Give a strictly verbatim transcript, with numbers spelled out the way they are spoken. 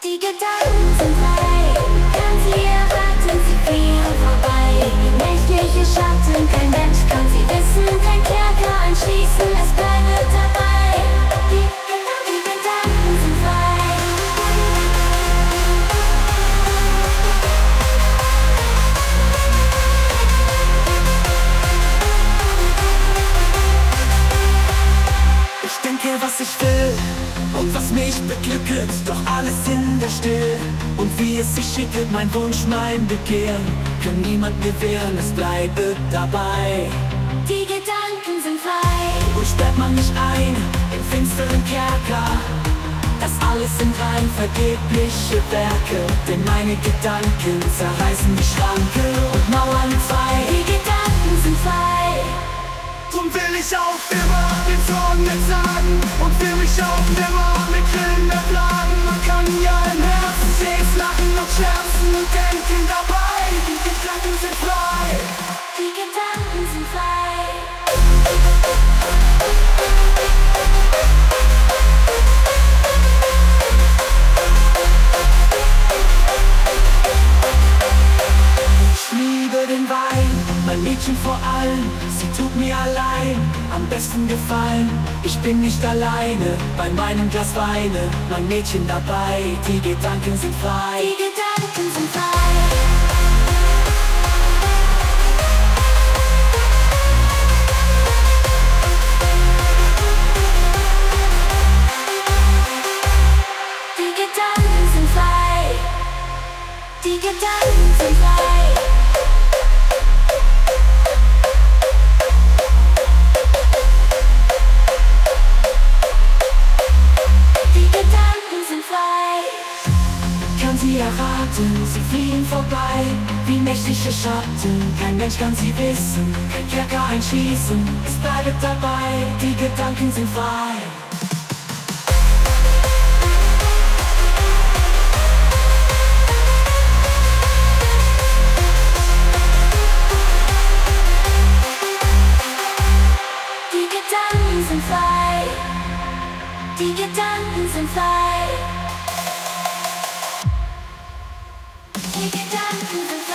Die Gedanken sind frei, kann sie erraten, sie fliehen vorbei. Nächtliche Schatten, kein Mensch kann sie wissen, kein Kerker einschließen, es bleibt dabei. Die, die Gedanken sind frei. Ich denke, was ich will und was mich beglücket, doch alles in der Stille. Und wie es sich schicket, mein Wunsch, mein Begehren, kann niemand mir wehren, es bleibe dabei. Die Gedanken sind frei. Und sperrt man mich ein in finsteren Kerker, das alles sind rein vergebliche Werke. Denn meine Gedanken zerreißen die Schranke und Mauern frei. Die Gedanken sind frei. Drum will ich auch immer den Zorn nicht sagen und will mich auch nimmer mit Grillen mehr plagen. Man kann ja im Herzen stets lachen und scherzen und denken dabei. Die Gedanken sind frei. Die Gedanken sind frei. Ich liebe den Wein, mein Mädchen vor allem, sie tut mir allein am besten gefallen. Ich bin nicht alleine bei meinem Glas Weine, mein Mädchen dabei. Die Gedanken sind frei. Die Gedanken sind frei. Die Gedanken sind frei. Die Gedanken sind frei. Die Gedanken sind frei. Kann sie erraten, sie fliehen vorbei wie nächtliche Schatten. Kein Mensch kann sie wissen, kein Kerker einschließen, es bleibt dabei. Die Gedanken sind frei. Die Gedanken sind frei. Die Gedanken sind frei. Die Gedanken sind frei.